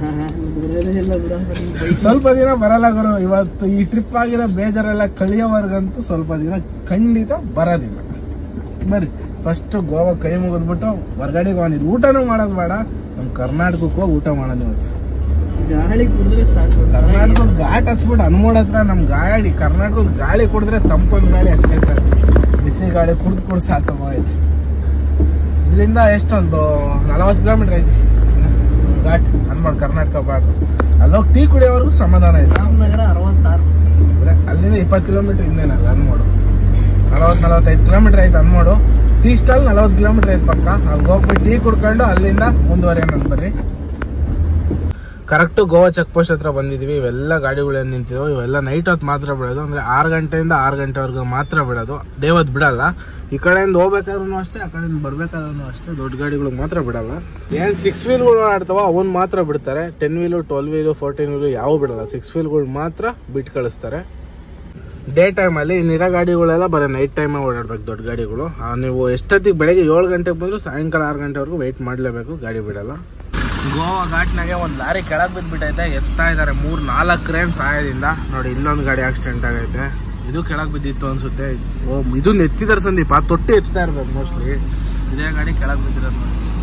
ಸ್ವಲ್ಪ ದಿನ ಬರಲ್ಲ ಗುರು. ಇವತ್ತು ಈ ಟ್ರಿಪ್ ಆಗಿರೋ ಬೇಜಾರೆಲ್ಲ ಕಳಿಯೋವರೆಗಂತೂ ಸ್ವಲ್ಪ ದಿನ ಖಂಡಿತ ಬರೋದಿಲ್ಲ. ಬರ್ರಿ ಫಸ್ಟ್ ಗೋವಾ ಕೈ ಮುಗಿದ್ಬಿಟ್ಟು ಹೊರಗಡೆಗೆ ಹೋಗಿದ್ದು. ಊಟನೂ ಮಾಡೋದು ಬೇಡ, ನಮ್ಮ ಕರ್ನಾಟಕಕ್ಕೆ ಹೋಗಿ ಊಟ ಮಾಡೋದು ಇವತ್ತು. ಗಾಳಿ ಕುಡಿದ್ರೆ ಸಾಕು. ಕರ್ನಾಟಕದ ಘಾಟ್ ಹಚ್ಬಿಟ್ಟು ಅನ್ಮೋಡ್ ಹತ್ರ ನಮ್ ಗಾಡಿ ಕರ್ನಾಟಕದ ಗಾಳಿ ಕುಡಿದ್ರೆ ತಂಪೊಂದ್ ಗಾಳಿ ಅಷ್ಟೇ ಸಾಕು. ಬಿಸಿ ಗಾಳಿ ಕುಡ್ದು ಕುಡ್ದು ಸಾಕಾಗೋಯ್ತು. ಇಲ್ಲಿಂದ ಎಷ್ಟೊಂದು ನಲವತ್ತು ಕಿಲೋಮೀಟರ್ ಐತಿ ಘಾಟ್ ಅನ್ಮೋಡ್ ಕರ್ನಾಟಕ ಬಾರ್ಡ್. ಅಲ್ಲೋಗಿ ಟೀ ಕುಡಿಯೋವರೆಗೂ ಸಮಾಧಾನ ಐತೆ. ರಾಮನಗರ ಅರವತ್ತಾರು, ಅಲ್ಲಿಂದ ಇಪ್ಪತ್ತು ಕಿಲೋಮೀಟರ್ ಹಿಂದೇನಲ್ಲ ಅನ್ಮೋಡು. ನಲವತ್ತು ನಲವತ್ತೈದು ಕಿಲೋಮೀಟರ್ ಐತೆ ಅನ್ಮೋಡು. ಟೀ ಸ್ಟಾಲ್ ನಲವತ್ತು ಕಿಲೋಮೀಟರ್ ಐತೆ ಪಕ್ಕ. ಅಲ್ಲಿ ಹೋಗ್ಬಿಟ್ಟು ಟೀ ಕುಡ್ಕೊಂಡು ಅಲ್ಲಿಂದ ಮುಂದುವರೆ ಅನ್ನೋದು ಬರ್ರಿ. ಕರೆಕ್ಟು ಗೋವಾ ಚೆಕ್ ಪೋಸ್ಟ್ ಹತ್ರ ಬಂದಿದ್ವಿ. ಇವೆಲ್ಲ ಗಾಡಿಗಳೇನು ನಿಂತಿದ್ವು ಇವೆಲ್ಲ ನೈಟ್ ಹೊತ್ತು ಮಾತ್ರ ಬಿಡೋದು. ಅಂದರೆ ಆರು ಗಂಟೆಯಿಂದ ಆರು ಗಂಟೆವರೆಗೂ ಮಾತ್ರ ಬಿಡೋದು. ಡೇ ಹೊತ್ತು ಬಿಡಲ್ಲ. ಈ ಕಡೆಯಿಂದ ಹೋಗ್ಬೇಕಾದ್ರೂ ಅಷ್ಟೇ, ಆ ಕಡೆಯಿಂದ ಬರ್ಬೇಕಾದ್ರೂ ಅಷ್ಟೇ. ದೊಡ್ಡ ಗಾಡಿಗಳಿಗೆ ಮಾತ್ರ ಬಿಡಲ್ಲ. ಏನು ಸಿಕ್ಸ್ ವೀಲ್ಗಳು ಆಡ್ತಾವ ಅವನ್ ಮಾತ್ರ ಬಿಡ್ತಾರೆ. Ten wheel twelve wheel fourteen wheel ಯಾವ ಬಿಡಲ್ಲ. ಸಿಕ್ಸ್ ವೀಲ್ಗಳು ಮಾತ್ರ ಬಿಟ್ಟು ಕಳಿಸ್ತಾರೆ. ಡೇ ಟೈಮಲ್ಲಿ ಇನ್ನಿರೋ ಗಾಡಿಗಳೆಲ್ಲ ಬರೀ ನೈಟ್ ಟೈಮೇ ಓಡಾಡ್ಬೇಕು ದೊಡ್ಡ ಗಾಡಿಗಳು. ನೀವು ಎಷ್ಟೊತ್ತಿಗೆ ಬೆಳಗ್ಗೆ ಏಳು ಗಂಟೆಗೆ ಬಂದರೂ ಸಾಯಂಕಾಲ ಆರು ಗಂಟೆವರೆಗೂ ವೆಯ್ಟ್ ಮಾಡಲೇಬೇಕು, ಗಾಡಿ ಬಿಡಲ್ಲ. ಗೋವಾ ಘಾಟ್ನಾಗೆ ಒಂದು ಲಾರಿ ಕೆಳಗೆ ಬಿದ್ದುಬಿಟ್ಟೈತೆ, ಎತ್ತಾ ಇದ್ದಾರೆ ಮೂರು ನಾಲ್ಕು ಕ್ರೇನ್ ಸಹಾಯದಿಂದ. ನೋಡಿ ಇಲ್ಲೊಂದು ಗಾಡಿ ಆಕ್ಸಿಡೆಂಟ್ ಆಗೈತೆ, ಇದು ಕೆಳಗೆ ಬಿದ್ದಿತ್ತು ಅನ್ಸುತ್ತೆ. ಓ ಇದು ಎತ್ತಿದಾರೆ ಸಂದೀಪ, ತೊಟ್ಟಿ ಎತ್ತಾ ಇರ್ಬೇಕು ಮೋಸ್ಟ್ಲಿ. ಇದೇ ಗಾಡಿ ಕೆಳಗೆ ಬಿದ್ದಿರೋದು.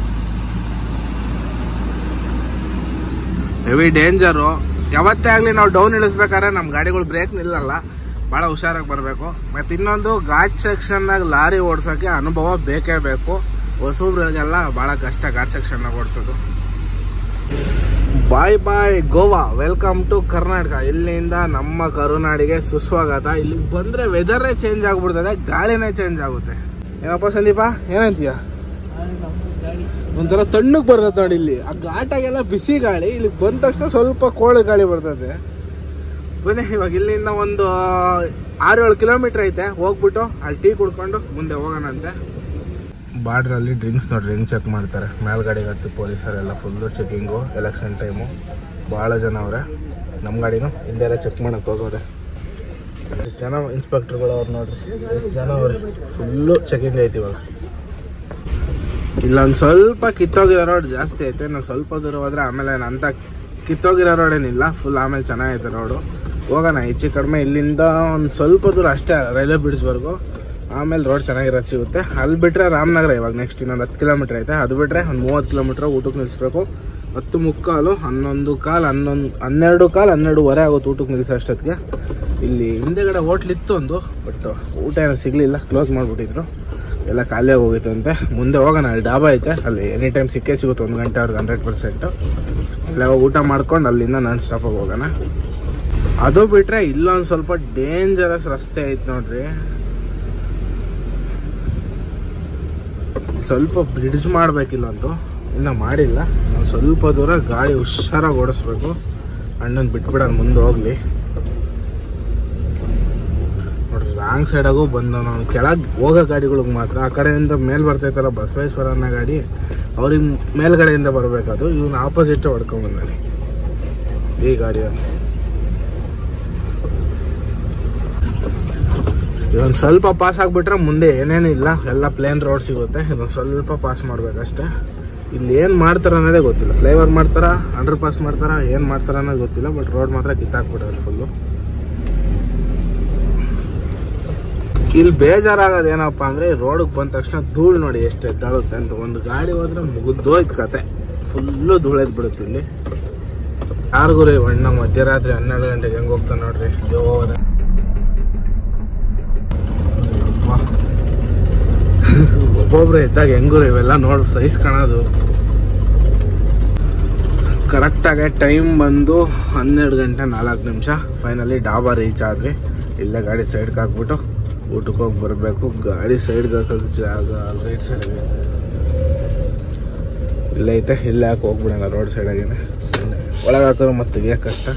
Heavy danger. ಯಾವತ್ತೇ ಆಗಲಿ ನಾವು ಡೌನ್ ಇಳಿಸ್ಬೇಕಾದ್ರೆ ನಮ್ಮ ಗಾಡಿಗಳು ಬ್ರೇಕ್ ನಿಲ್ಲಲ್ಲ, ಭಾಳ ಹುಷಾರಾಗಿ ಬರಬೇಕು. ಮತ್ತು ಇನ್ನೊಂದು ಘಾಟ್ ಸೆಕ್ಷನ್ನಾಗ ಲಾರಿ ಓಡಿಸೋಕ್ಕೆ ಅನುಭವ ಬೇಕೇ ಬೇಕು. ಹೊಸಬ್ರಿಗೆಲ್ಲ ಭಾಳ ಕಷ್ಟ ಘಾಟ್ ಸೆಕ್ಷನ್ನಾಗ ಓಡಿಸೋದು. Bye bye Goa, welcome to Karnataka. ಇಲ್ಲಿಂದ ನಮ್ಮ ಕರುನಾಡಿಗೆ ಸುಸ್ವಾಗತ. ಇಲ್ಲಿಗೆ ಬಂದರೆ ವೆದರೇ ಚೇಂಜ್ ಆಗಿಬಿಡ್ತದೆ, ಗಾಳಿನೇ ಚೇಂಜ್ ಆಗುತ್ತೆ. ಏನಪ್ಪ ಸಂದೀಪ, ಏನಂತೀಯ? ಒಂಥರ ತಣ್ಣಗೆ ಬರ್ತದೆ ನೋಡಿ. ಇಲ್ಲಿ ಆ ಘಾಟಾಗೆಲ್ಲ ಬಿಸಿ ಗಾಳಿ, ಇಲ್ಲಿ ಬಂದ ತಕ್ಷಣ ಸ್ವಲ್ಪ ಕೋಳಿ ಗಾಳಿ ಬರ್ತದೆ. ಬನ್ನಿ ಇವಾಗ ಇಲ್ಲಿಂದ ಒಂದು ಆರು ಏಳು ಕಿಲೋಮೀಟರ್ ಐತೆ, ಹೋಗ್ಬಿಟ್ಟು ಅಲ್ಲಿ ಟೀ ಕುಡ್ಕೊಂಡು ಮುಂದೆ ಹೋಗೋಣಂತೆ. ಬಾರ್ಡ್ರಲ್ಲಿ ಡ್ರಿಂಕ್ಸ್ ನೋಡ್ರಿ ಹೆಂಗ್ ಚೆಕ್ ಮಾಡ್ತಾರೆ. ಮೇಲ್ಗಾಡಿಗೆ ಹತ್ತಿ ಪೊಲೀಸರೆಲ್ಲ ಫುಲ್ಲು ಚೆಕಿಂಗು. ಎಲೆಕ್ಷನ್ ಟೈಮು ಭಾಳ ಜನ ಅವ್ರೆ. ನಮ್ಮ ಗಾಡಿನೂ ಹಿಂದೆಲ್ಲ ಚೆಕ್ ಮಾಡಕ್ಕೆ ಹೋಗೋರೆ. ಎಷ್ಟು ಜನ ಇನ್ಸ್ಪೆಕ್ಟರ್ಗಳು ಅವ್ರು ನೋಡ್ರಿ, ಎಷ್ಟು ಜನ ಅವ್ರೆ. ಫುಲ್ಲು ಚೆಕಿಂಗ್ ಐತಿ ಇವಾಗ. ಇಲ್ಲೊಂದು ಸ್ವಲ್ಪ ಕಿತ್ತೋಗಿರೋ ರೋಡ್ ಜಾಸ್ತಿ ಐತೆ. ನಾವು ಸ್ವಲ್ಪ ದೂರ ಹೋದ್ರೆ ಆಮೇಲೆ ಅಂತ ಕಿತ್ತೋಗಿರೋ ರೋಡ್ ಏನಿಲ್ಲ, ಫುಲ್ ಆಮೇಲೆ ಚೆನ್ನಾಗೈತೆ ರೋಡು. ಹೋಗೋಣ ಹೆಚ್ಚು ಕಡಿಮೆ ಇಲ್ಲಿಂದ ಒಂದು ಸ್ವಲ್ಪ ದೂರ ಅಷ್ಟೇ, ರೈಲ್ವೆ ಬ್ರಿಡ್ಜ್ವರೆಗೂ. ಆಮೇಲೆ ರೋಡ್ ಚೆನ್ನಾಗಿರೋದು ಸಿಗುತ್ತೆ. ಅಲ್ಲಿ ಬಿಟ್ಟರೆ ರಾಮನಗರ ಇವಾಗ ನೆಕ್ಸ್ಟ್ ಇನ್ನೊಂದು ಹತ್ತು ಕಿಲೋಮೀಟ್ರ್ ಐತೆ. ಅದು ಬಿಟ್ಟರೆ ಒಂದು ಮೂವತ್ತು ಕಿಲೋಮೀಟ್ರ್ ಊಟಕ್ಕೆ ನಿಲ್ಲಿಸ್ಬೇಕು. ಹತ್ತು ಮುಕ್ಕಾಲು ಹನ್ನೊಂದು ಕಾಲು ಹನ್ನೊಂದು ಹನ್ನೆರಡು ಕಾಲು ಹನ್ನೆರಡುವರೆ ಆಗುತ್ತೆ ಊಟಕ್ಕೆ ನಿಲ್ಲಿಸೋ ಅಷ್ಟೊತ್ತಿಗೆ. ಇಲ್ಲಿ ಹಿಂದೆಗಡೆ ಹೋಟ್ಲಿತ್ತು ಒಂದು, ಬಟ್ ಊಟ ಏನೋ ಸಿಗಲಿಲ್ಲ, ಕ್ಲೋಸ್ ಮಾಡಿಬಿಟ್ಟಿದ್ರು, ಎಲ್ಲ ಖಾಲಿಯಾಗಿ ಹೋಗಿತ್ತಂತೆ. ಮುಂದೆ ಹೋಗೋಣ, ಅಲ್ಲಿ ಡಾಬಾ ಐತೆ, ಅಲ್ಲಿ ಎನಿ ಟೈಮ್ ಸಿಕ್ಕೇ ಸಿಗುತ್ತೆ ಒಂದು ಗಂಟೆವರೆಗೆ ಹಂಡ್ರೆಡ್ ಪರ್ಸೆಂಟು. ಅಲ್ಲ ಊಟ ಮಾಡ್ಕೊಂಡು ಅಲ್ಲಿಂದ ನಾನ್ ಸ್ಟಾಪಾಗಿ ಹೋಗೋಣ. ಅದು ಬಿಟ್ಟರೆ ಇಲ್ಲೊಂದು ಸ್ವಲ್ಪ ಡೇಂಜರಸ್ ರಸ್ತೆ ಐತೆ ನೋಡ್ರಿ. ಸ್ವಲ್ಪ ಬ್ರಿಡ್ಜ್ ಮಾಡಬೇಕಿಲ್ಲಂತೂ, ಇನ್ನೂ ಮಾಡಿಲ್ಲ. ನಾವು ಸ್ವಲ್ಪ ದೂರ ಗಾಡಿ ಹುಷಾರಾಗಿ ಓಡಿಸ್ಬೇಕು. ಅಣ್ಣನ ಬಿಟ್ಬಿಡೋಣ ಮುಂದೆ ಹೋಗ್ಲಿ. ನೋಡ್ರಿ ರಾಂಗ್ ಸೈಡಾಗೂ ಬಂದು ನಾವು ಕೆಳಗೆ ಹೋಗೋ ಗಾಡಿಗಳಿಗೆ ಮಾತ್ರ ಆ ಕಡೆಯಿಂದ ಮೇಲ್ ಬರ್ತೈತಲ್ಲ ಬಸವೇಶ್ವರ ಅನ್ನೋ ಗಾಡಿ, ಅವ್ರಿಗೆ ಮೇಲ್ಗಡೆಯಿಂದ ಬರಬೇಕದು. ಇವನು ಆಪೋಸಿಟ್ ಹೊಡ್ಕೊಂಬಂದಾನೆ ಈ ಗಾಡಿಯನ್ನು. ಇದೊಂದು ಸ್ವಲ್ಪ ಪಾಸ್ ಆಗಿಬಿಟ್ರೆ ಮುಂದೆ ಏನೇನು ಇಲ್ಲ, ಎಲ್ಲ ಪ್ಲೇನ್ ರೋಡ್ ಸಿಗುತ್ತೆ. ಇದೊಂದು ಸ್ವಲ್ಪ ಪಾಸ್ ಮಾಡ್ಬೇಕಷ್ಟೇ. ಇಲ್ಲಿ ಏನು ಮಾಡ್ತಾರೆ ಅನ್ನೋದೇ ಗೊತ್ತಿಲ್ಲ. ಫ್ಲೈಓವರ್ ಮಾಡ್ತಾರಾ, ಅಂಡರ್ ಪಾಸ್ ಮಾಡ್ತಾರಾ, ಏನು ಮಾಡ್ತಾರ ಅನ್ನೋದು ಗೊತ್ತಿಲ್ಲ. ಬಟ್ ರೋಡ್ ಮಾತ್ರ ಕಿತ್ತಾಕ್ಬಿಟ್ರೆ ಫುಲ್ಲು. ಇಲ್ಲಿ ಬೇಜಾರಾಗೋದು ಏನಪ್ಪ ಅಂದರೆ, ರೋಡಿಗೆ ಬಂದ ತಕ್ಷಣ ಧೂಳು ನೋಡಿ ಎಷ್ಟು ಎದ್ದಾಳುತ್ತೆ ಅಂತ. ಒಂದು ಗಾಡಿ ಹೋದ್ರೆ ಮುಗಿದೋಯ್ತು ಕತೆ, ಫುಲ್ಲು ಧೂಳು ಎದ್ಬಿಡುತ್ತೆ ಇಲ್ಲಿ. ಯಾರಿಗೂ ರೀ ಅಣ್ಣ ಮಧ್ಯರಾತ್ರಿ ಹನ್ನೆರಡು ಗಂಟೆಗೆ ಹೆಂಗೆ ಹೋಗ್ತಾನೆ ನೋಡ್ರಿ ದೇವದ. ಒಬ್ಬೊಬ್ರು ಇದ್ದಾಗ ಹೆಂಗೂ ಇವೆಲ್ಲ ನೋಡಿ ಸೈಜ್ ಕಾಣೋದು. ಕರೆಕ್ಟಾಗಿ ಟೈಮ್ ಬಂದು ಹನ್ನೆರಡು ಗಂಟೆ ನಾಲ್ಕು ನಿಮಿಷ. ಫೈನಲಿ ಡಾಬಾ ರೀಚ್ ಆದ್ವಿ. ಇಲ್ಲೇ ಗಾಡಿ ಸೈಡ್ಗೆ ಹಾಕ್ಬಿಟ್ಟು ಊಟಕ್ಕೆ ಹೋಗಿ ಬರಬೇಕು. ಗಾಡಿ ಸೈಡ್ಗೆ ಹಾಕೋದು ಜಾಗ ರೈಟ್ ಸೈಡ್ಗೆ ಇಲ್ಲೇ ಐತೆ, ಇಲ್ಲೇ ಹಾಕಿ ಹೋಗ್ಬಿಡೋಣ ರೋಡ್ ಸೈಡಾಗೇನೆ. ಒಳಗೆ ಹಾಕೋದು ಮತ್ತೆ ತೆಗಿಯೋಕೆ ಕಷ್ಟ.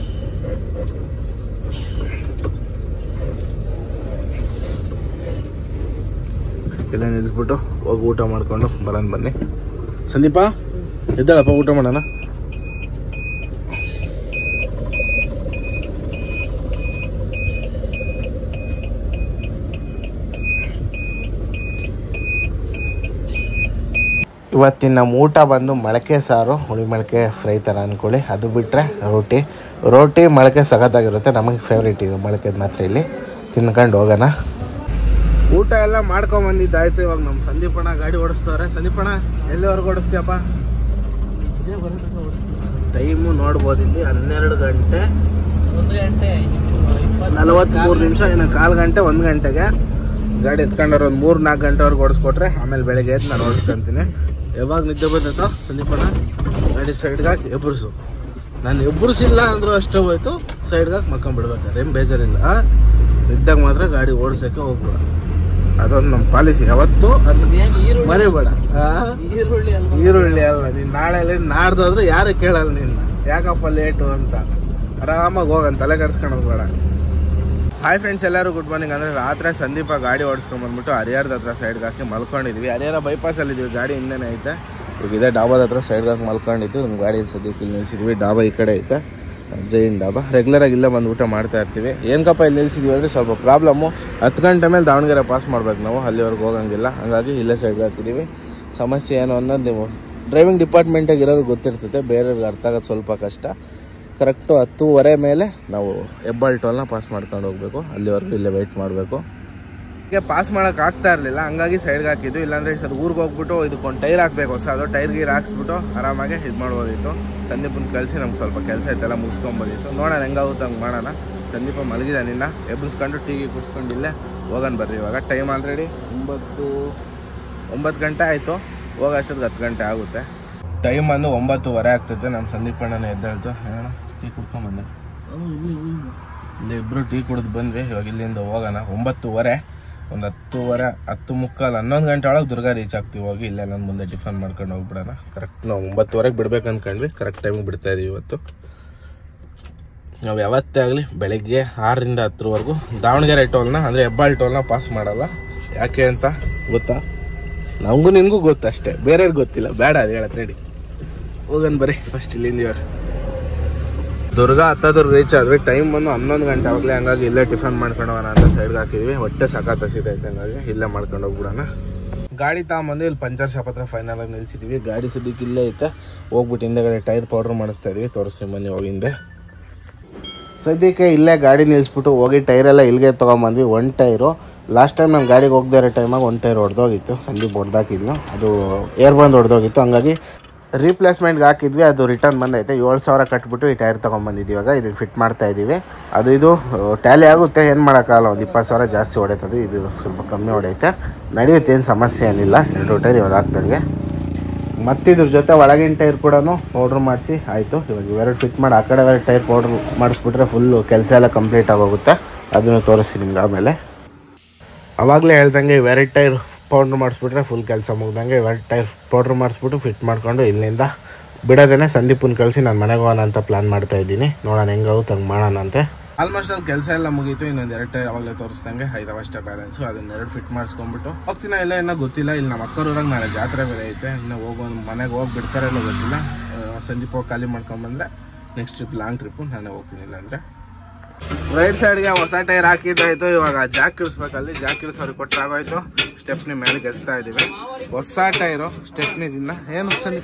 ಇಲ್ಲೇ ನಿಲ್ಲಿಸ್ಬಿಟ್ಟು ಹೋಗಿ ಊಟ ಮಾಡ್ಕೊಂಡು ಬರೋಣ ಬನ್ನಿ. ಸಂದೀಪ ಎದ್ದಾಳಪ್ಪ, ಊಟ ಮಾಡೋಣ. ಇವತ್ತಿನ ನಮ್ಮ ಊಟ ಬಂದು ಮೊಳಕೆ ಸಾರು, ಹುಳಿ ಮೊಳಕೆ ಫ್ರೈ ಥರ ಅಂದ್ಕೊಳ್ಳಿ. ಅದು ಬಿಟ್ಟರೆ ರೋಟಿ ರೋಟಿ ಮೊಳಕೆ ಸಖತ್ತಾಗಿರುತ್ತೆ. ನಮಗೆ ಫೇವ್ರೇಟ್ ಇದು ಮೊಳಕೆದು ಮಾತ್ರ. ಇಲ್ಲಿ ತಿನ್ಕೊಂಡು ಹೋಗೋಣ. ಊಟ ಎಲ್ಲ ಮಾಡ್ಕೊಂಡ್ ಬಂದಿದ್ದಾಯ್ತು. ಇವಾಗ ನಮ್ಮ ಸಂದೀಪಣ್ಣ ಗಾಡಿ ಓಡಿಸ್ತವ್ರೆ. ಸಂದೀಪಣ್ಣ ಎಲ್ಲಿವರೆಗೂ ಓಡಿಸ್ತೀಯಪ್ಪ? ಟೈಮು ನೋಡ್ಬೋದು ಇಲ್ಲಿ ಹನ್ನೆರಡು ಗಂಟೆ ನಲವತ್ತ್ಮೂರು ನಿಮಿಷ. ಇನ್ನು ಕಾಲು ಗಂಟೆ ಒಂದು ಗಂಟೆಗೆ ಗಾಡಿ ಎತ್ಕೊಂಡವ್ರು ಒಂದು ಮೂರು ನಾಲ್ಕು ಗಂಟೆವರೆಗೆ ಓಡಿಸ್ಕೊಟ್ರೆ ಆಮೇಲೆ ಬೆಳಗ್ಗೆ ಎದ್ದು ನಾನು ಓಡಿಸ್ಕೊಂತೀನಿ. ಯಾವಾಗ ನಿದ್ದೆ ಬಂದೈತೋ ಸಂದೀಪಣ್ಣ ಗಾಡಿ ಸೈಡ್ಗೆ ಹಾಕಿ ಎಬ್ಬರಿಸು. ನಾನು ಎಬ್ಬರಿಸಿಲ್ಲ ಅಂದ್ರೂ ಅಷ್ಟೇ ಹೋಯ್ತು, ಸೈಡ್ಗೆ ಹಾಕಿ ಮಕ್ಕೊಂಡ್ಬಿಡ್ಬೇಕಾದ್ರೆ ಏನು ಬೇಜಾರಿಲ್ಲ. ನಿದ್ದಾಗ ಮಾತ್ರ ಗಾಡಿ ಓಡಿಸೋಕ್ಕೆ ಹೋಗ್ಬೇಡ, ಅದೊಂದು ನಮ್ಮ ಪಾಲಿಸಿ ಯಾವತ್ತು. ಅದು ಮರಿಬೇಡ. ಈರುಳ್ಳಿ ಅಲ್ಲ, ನೀನು ನಾಳೆ ನಾಡ್ದೋದ್ರೆ ಯಾರು ಕೇಳಲ್ಲ ನಿನ್ನ ಯಾಕಪ್ಪ ಲೇಟು ಅಂತ. ಆರಾಮಾಗಿ ಹೋಗಂತ ತಲೆ ಕೆಡ್ಸ್ಕೊಳೋದು ಬೇಡ. ಹಾಯ್ ಫ್ರೆಂಡ್ಸ್, ಎಲ್ಲರೂ ಗುಡ್ ಮಾರ್ನಿಂಗ್. ಅಂದರೆ ರಾತ್ರಿ ಸಂದೀಪ ಗಾಡಿ ಓಡಿಸ್ಕೊಂಡ್ಬಂದ್ಬಿಟ್ಟು ಹರಿಹರದ ಹತ್ರ ಸೈಡ್ಗೆ ಹಾಕಿ ಮಲ್ಕೊಂಡಿದ್ವಿ. ಹರಿಹರ ಬೈಪಾಸಲ್ಲಿದ್ದೀವಿ, ಗಾಡಿ ಹಿಂದೆನೇ ಐತೆ. ಈಗ ಇದೇ ಡಾಬಾದ ಹತ್ರ ಸೈಡ್ಗೆ ಹಾಕಿ ಮಲ್ಕೊಂಡಿದ್ದು. ನಮ್ಮ ಗಾಡಿ ಸದ್ಯಕ್ಕೆ ಇಲ್ಲಿ ನಿಲ್ಸಿದ್ವಿ. ಡಾಬಾ ಈ ಕಡೆ ಐತೆ. ಜೈನ್ ಡಾಬಾ. ರೆಗ್ಯುಲರಾಗಿ ಇಲ್ಲೇ ಬಂದು ಊಟ ಮಾಡ್ತಾ ಇರ್ತೀವಿ. ಏನಕ್ಕಪ್ಪ ಇಲ್ಲಿ ನಿಲ್ಸಿದ್ವಿ ಅಂದರೆ ಸ್ವಲ್ಪ ಪ್ರಾಬ್ಲಮ್ಮು, ಹತ್ತು ಗಂಟೆ ಮೇಲೆ ದಾವಣಗೆರೆ ಪಾಸ್ ಮಾಡ್ಬೇಕು ನಾವು, ಅಲ್ಲಿವರೆಗೆ ಹೋಗಂಗಿಲ್ಲ. ಹಂಗಾಗಿ ಇಲ್ಲೇ ಸೈಡ್ಗೆ ಹಾಕಿದ್ದೀವಿ. ಸಮಸ್ಯೆ ಏನು ಅನ್ನೋದು ನೀವು ಡ್ರೈವಿಂಗ್ ಡಿಪಾರ್ಟ್ಮೆಂಟಾಗಿ ಇರೋರು ಗೊತ್ತಿರ್ತೈತೆ, ಬೇರೆಯವ್ರಿಗೆ ಅರ್ಥ ಆಗೋದು ಸ್ವಲ್ಪ ಕಷ್ಟ. ಕರೆಕ್ಟು ಹತ್ತೂವರೆ ಮೇಲೆ ನಾವು ಹೆಬ್ಬಾಳ್ ಟೋಲ್ನ ಪಾಸ್ ಮಾಡ್ಕೊಂಡು ಹೋಗಬೇಕು, ಅಲ್ಲಿವರೆಗೂ ಇಲ್ಲೇ ವೆಯ್ಟ್ ಮಾಡಬೇಕು. ಹೀಗೆ ಪಾಸ್ ಮಾಡೋಕೆ ಆಗ್ತಾ ಇರಲಿಲ್ಲ, ಹಂಗಾಗಿ ಸೈಡ್ಗೆ ಹಾಕಿದ್ದು. ಇಲ್ಲಾಂದರೆ ಇಷ್ಟು ಊರಿಗೆ ಹೋಗ್ಬಿಟ್ಟು ಇದಕ್ಕೊಂದು ಟೈರ್ ಹಾಕಬೇಕು ಹೊಸ, ಅದು ಟೈರ್ ಗೀರ್ ಹಾಕ್ಸ್ಬಿಟ್ಟು ಆರಾಮಾಗಿ ಇದು ಮಾಡ್ಬೋದಿತ್ತು. ಸಂದೀಪನ ಕಳಿಸಿ ನಮ್ಗೆ ಸ್ವಲ್ಪ ಕೆಲಸ ಇತ್ತೆಲ್ಲ ಮುಗಿಸ್ಕೊಂಬೋದಿತ್ತು. ನೋಡೋಣ ಹೆಂಗಾಗುತ್ತೆ ಹಂಗೆ ಮಾಡೋಣ. ಸಂದೀಪ ಮಲಗಿದ ನಿನ್ನ ಎಬ್ಬಿಸ್ಕೊಂಡು ಟಿ ವಿ ಕುಡಿಸ್ಕೊಂಡು ಇಲ್ಲೇ ಹೋಗೋಣ ಬರ್ರಿ. ಇವಾಗ ಟೈಮ್ ಆಲ್ರೆಡಿ ಒಂಬತ್ತು ಒಂಬತ್ತು ಗಂಟೆ ಆಯಿತು, ಹೋಗೋ ಅಷ್ಟೊತ್ತಿಗೆ ಹತ್ತು ಗಂಟೆ ಆಗುತ್ತೆ. ಟೈಮ್ ಅಂದು ಒಂಬತ್ತುವರೆ ಆಗ್ತೈತೆ. ನಮ್ಮ ಸಂದೀಪಣ್ಣನ ಎದ್ದೇಳ್ತು, ಹೇಳೋಣ ಟೀ ಕುಡ್ಕೊಂಬಂದೆ. ಇಲ್ಲಿ ಇಬ್ಬರು ಟೀ ಕುಡಿದು ಬಂದ್ವಿ. ಇವಾಗ ಇಲ್ಲಿಂದ ಹೋಗೋಣ. ಒಂಬತ್ತುವರೆ ಒಂದು ಹತ್ತುವರೆ ಹತ್ತು ಮುಕ್ಕಾಲು ಹನ್ನೊಂದು ಗಂಟೆ ಒಳಗೆ ದುರ್ಗಾ ರೀಚ್ ಆಗ್ತೀವಿ. ಹೋಗಿ ಇಲ್ಲೇ ನನ್ನ ಮುಂದೆ ಟಿಫನ್ ಮಾಡ್ಕೊಂಡು ಹೋಗ್ಬಿಡೋಣ. ಕರೆಕ್ಟ್ ನಾವು ಒಂಬತ್ತುವರೆಗೆ ಬಿಡ್ಬೇಕು ಅಂದ್ಕೊಂಡ್ವಿ, ಕರೆಕ್ಟ್ ಟೈಮಿಗೆ ಬಿಡ್ತಾ ಇದೀವಿ ಇವತ್ತು. ನಾವು ಯಾವತ್ತೇ ಆಗಲಿ ಬೆಳಗ್ಗೆ ಆರರಿಂದ ಹತ್ತರವರೆಗೂ ದಾವಣಗೆರೆ ಟೋಲ್ನ ಅಂದರೆ ಹೆಬ್ಬಾಳ್ ಟೋಲ್ನ ಪಾಸ್ ಮಾಡಲ್ಲ. ಯಾಕೆ ಅಂತ ಗೊತ್ತಾ? ನಮಗೂ ನಿನಗೂ ಗೊತ್ತಷ್ಟೇ, ಬೇರೆಯವ್ರಿಗೆ ಗೊತ್ತಿಲ್ಲ. ಬೇಡ ಅದು ಹೇಳತ್ತೆ ರೆಡಿ ಹೋಗೋಣ ಬರ್ರಿ. ಫಸ್ಟ್ ಇಲ್ಲಿಂದ ಇವ್ರು ದುರ್ಗಾ ಹತ್ತದುರ್ಗ ರೀಚ್ ಆದ್ವಿ. ಟೈಮ್ ಬಂದು ಹನ್ನೊಂದು ಗಂಟೆ ಆವಾಗಲೇ. ಹಂಗಾಗಿ ಇಲ್ಲೇ ಟಿಫನ್ ಮಾಡ್ಕೊಂಡು ಹೋಗೋಣ ಅಂತ ಸೈಡ್ಗೆ ಹಾಕಿದ್ವಿ. ಹೊಟ್ಟೆ ಸಖತ್ ಹಸಿದೈತೆ, ಹಂಗಾಗಿ ಇಲ್ಲೇ ಮಾಡ್ಕೊಂಡು ಹೋಗ್ಬಿಡೋಣ. ಗಾಡಿ ತಗೊಂಬಂದು ಇಲ್ಲಿ ಪಂಚರ್ ಶಾಪ್ ಹತ್ರ ಫೈನಲ್ ಆಗಿ ನಿಲ್ಸಿದ್ವಿ. ಗಾಡಿ ಸದ್ಯಕ್ಕೆ ಇಲ್ಲೇ ಐತೆ. ಹೋಗ್ಬಿಟ್ಟು ಹಿಂದೆಗಡೆ ಟೈರ್ ಪೌಡ್ರ್ ಮಾಡಿಸ್ತಾ ಇದೀವಿ. ತೋರಿಸಿ ಬನ್ನಿ ಹೋಗಿಂದೆ. ಸದ್ಯಕ್ಕೆ ಇಲ್ಲೇ ಗಾಡಿ ನಿಲ್ಲಿಸ್ಬಿಟ್ಟು ಹೋಗಿ ಟೈರೆಲ್ಲ ಇಲ್ಲಿಗೆ ತೊಗೊಂಬಂದ್ವಿ. ಒನ್ ಟೈರು ಲಾಸ್ಟ್ ಟೈಮ್ ನಮ್ಮ ಗಾಡಿಗೆ ಹೋಗದೇ ಇರೋ ಟೈಮಾಗ ಒಂದು ಟೈರ್ ಹೊಡೆದೋಗಿತ್ತು. ಸಂದೀಪ್ ಹೊಡೆದಾಕಿದ್ನು, ಅದು ಏರ್ ಬಂದು ಹೊಡೆದೋಗಿತ್ತು. ಹಂಗಾಗಿ ರೀಪ್ಲೇಸ್ಮೆಂಟ್ಗೆ ಹಾಕಿದ್ವಿ, ಅದು ರಿಟರ್ನ್ ಬಂದೈತೆ. ಏಳು ಸಾವಿರ ಕಟ್ಬಿಟ್ಟು ಈ ಟೈರ್ ತೊಗೊಂಬಂದಿದ್ದೀವಿ. ಇವಾಗ ಇದನ್ನು ಫಿಟ್ ಮಾಡ್ತಾ ಇದ್ದೀವಿ. ಅದು ಇದು ಟ್ಯಾಲಿ ಆಗುತ್ತೆ, ಏನು ಮಾಡೋಕ್ಕಾಗಲ್ಲ. ಒಂದು ಇಪ್ಪತ್ತು ಸಾವಿರ ಜಾಸ್ತಿ ಹೊಡೆತದು, ಇದು ಸ್ವಲ್ಪ ಕಮ್ಮಿ ಹೊಡೆಯುತ್ತೆ. ನಡೆಯುತ್ತೆ, ಏನು ಸಮಸ್ಯೆ ಏನಿಲ್ಲ. ಎರಡು ಟೈರ್ ಇವಾಗ ಹಾಕ್ದಂಗೆ. ಮತ್ತಿದ್ರ ಜೊತೆ ಒಳಗಿನ ಟೈರ್ ಕೂಡ ಪೌಡ್ರ್ ಮಾಡಿಸಿ ಆಯಿತು. ಇವಾಗ ಇವೆರಡು ಫಿಟ್ ಮಾಡಿ ಆ ಕಡೆ ಬೇರೆ ಟೈರ್ ಪೌಡ್ರ್ ಮಾಡಿಸ್ಬಿಟ್ರೆ ಫುಲ್ಲು ಕೆಲಸ ಎಲ್ಲ ಕಂಪ್ಲೀಟ್ ಆಗೋಗುತ್ತೆ. ಅದನ್ನು ತೋರಿಸಿ ನಿಮ್ಗೆ ಆಮೇಲೆ. ಆವಾಗಲೇ ಹೇಳ್ದಂಗೆ ಇವೆರಡು ಟೈರ್ ಪೌಡ್ರ್ ಮಾಡಿಸ್ಬಿಟ್ರೆ ಫುಲ್ ಕೆಲಸ ಮುಗ್ದಂಗೆ. ಇವೆರಡು ಟೈರ್ ಪೌಡ್ರ್ ಮಾಡಿಸ್ಬಿಟ್ಟು ಫಿಟ್ ಮಾಡಿಕೊಂಡು ಇಲ್ಲಿಂದ ಬಿಡೋದೇ ಸಂದೀಪನ ಕಳಿಸಿ ನಾನು ಮನೆಗೆ ಹೋಗೋಣ ಅಂತ ಪ್ಲ್ಯಾನ್ ಮಾಡ್ತಾ ಇದ್ದೀನಿ. ನೋಡೋಣ ಹೆಂಗಾಗುತ್ತೆ ಹಂಗೆ ಮಾಡೋಣ ಅಂತೆ. ಆಲ್ಮೋಸ್ಟ್ ಅಲ್ಲಿ ಕೆಲಸ ಎಲ್ಲ ಮುಗೀತು. ಇನ್ನೊಂದು ಎರಡು ಟೈರ್ ಅವಾಗಲೇ ತೋರಿಸ್ದಂಗೆ ಐದವಷ್ಟೇ ಬ್ಯಾಲೆನ್ಸು. ಅದನ್ನ ಎರಡು ಫಿಟ್ ಮಾಡಿಸ್ಕೊಂಡ್ಬಿಟ್ಟು ಹೋಗ್ತೀನ ಇಲ್ಲ ಇನ್ನೂ ಗೊತ್ತಿಲ್ಲ. ಇಲ್ಲಿ ನಮ್ಮ ಅಕ್ಕರೂರಾಗ ನಾಳೆ ಜಾತ್ರೆ ಬೇರೆ ಐತೆ. ಇನ್ನು ಹೋಗೋ ಮನೆಗೆ ಹೋಗಿ ಬಿಡ್ತಾರೆ ಇಲ್ಲ ಗೊತ್ತಿಲ್ಲ. ಸಂದೀಪ ಹೋಗಿ ಖಾಲಿ ಮಾಡ್ಕೊಂಡ್ಬಂದ್ರೆ ನೆಕ್ಸ್ಟ್ ಟ್ರಿಪ್ ಲಾಂಗ್ ಟ್ರಿಪ್ಪು ನಾನೇ ಹೋಗ್ತೀನಿ. ಇಲ್ಲ ಅಂದರೆ ರೈಟ್ ಸೈಡ್ಗೆ ಹೊಸ ಟೈರ್ ಹಾಕಿದ್ದಾಯ್ತು. ಇವಾಗ ಜಾಕ್ ಇಳಿಸ್ಬೇಕಲ್ಲಿ. ಜಾಕ್ ಇಳಿಸೋರಿಗೆ ಕೊಟ್ಟರೆ ಆಗೋಯ್ತು. ಸ್ಟೆಪ್ನಿ ಮೇಲೆ ಗೆಸ್ತಾ ಇದ್ದೀವಿ. ಹೊಸ ಟೈರು ಸ್ಟೆಪ್ನಿದಿಂದ ಏನು ಸಂದೀಪ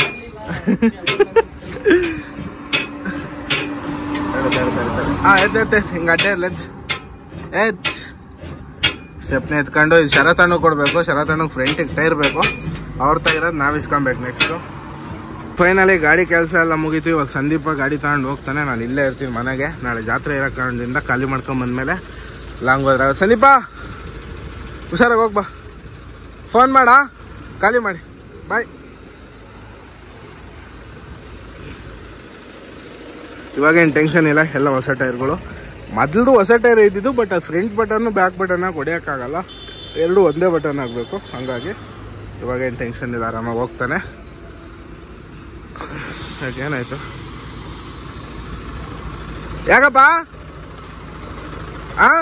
ಹಾಂ ಎದ್ದು ಎತ್ತೆ ಹಿಂಗೆ ಅಡ್ಡೆ ಲಂಚ್ ಎತ್ ಸ್ಟೆಪ್ನಿ ಎತ್ಕೊಂಡು ಇದು ಶರತಣ್ಣು ಕೊಡಬೇಕು. ಶರತಣ್ಣಗೆ ಫ್ರಂಟಿಗೆ ಟೈರ್ ಬೇಕು. ಅವ್ರ ತೆಗಿರೋದು ನಾವು ಇಸ್ಕೊಬೇಕು ನೆಕ್ಸ್ಟು. ಫೈನಲಿ ಗಾಡಿ ಕೆಲಸ ಎಲ್ಲ ಮುಗೀತು. ಇವಾಗ ಸಂದೀಪ ಗಾಡಿ ತಗೊಂಡು ಹೋಗ್ತಾನೆ. ನಾನು ಇಲ್ಲೇ ಇರ್ತೀನಿ ಮನೆಗೆ. ನಾಳೆ ಜಾತ್ರೆ ಇರೋ ಕಾರಣದಿಂದ ಖಾಲಿ ಮಾಡ್ಕೊಂಬಂದ್ಮೇಲೆ ಲಾಂಗ್ ಹೋದ್ರೆ ಸಂದೀಪ ಹುಷಾರಾಗಿ ಹೋಗ್ಬಾ. ಫೋನ್ ಮಾಡ ಖಾಲಿ ಮಾಡಿ. ಬಾಯ್. ಇವಾಗೇನು ಟೆನ್ಷನ್ ಇಲ್ಲ, ಎಲ್ಲ ಹೊಸ ಟೈರ್ಗಳು. ಮೊದಲು ಹೊಸ ಟೈರ್ ಇದ್ದಿದ್ದು, ಬಟ್ ಅದು ಫ್ರಂಟ್ ಬಟನ್ನು ಬ್ಯಾಕ್ ಬಟನ್ನಾಗಿ ಹೊಡೆಯೋಕ್ಕಾಗಲ್ಲ. ಎರಡು ಒಂದೇ ಬಟನ್ ಆಗಬೇಕು. ಹಾಗಾಗಿ ಇವಾಗೇನು ಟೆನ್ಷನ್ ಇಲ್ಲ, ಆರಾಮಾಗಿ ಹೋಗ್ತಾನೆ. ಏನಾಯ್ತು ಯಾಕಪ್ಪ? ಆ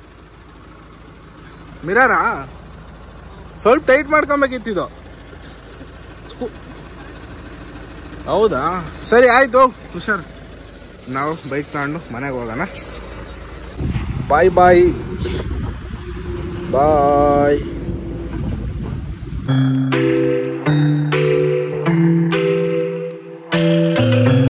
ಮಿರಾರಾ ಸ್ವಲ್ಪ ಟೈಟ್ ಮಾಡ್ಕೊಬೇಕಿತ್ತಿದ್ದು. ಹೌದಾ, ಸರಿ ಆಯ್ತು, ಹುಷಾರು. ನಾವು ಬೈಕ್ ತಗೊಂಡು ಮನೆಗೆ ಹೋಗೋಣ. ಬಾಯ್ ಬಾಯ್ ಬಾಯ್.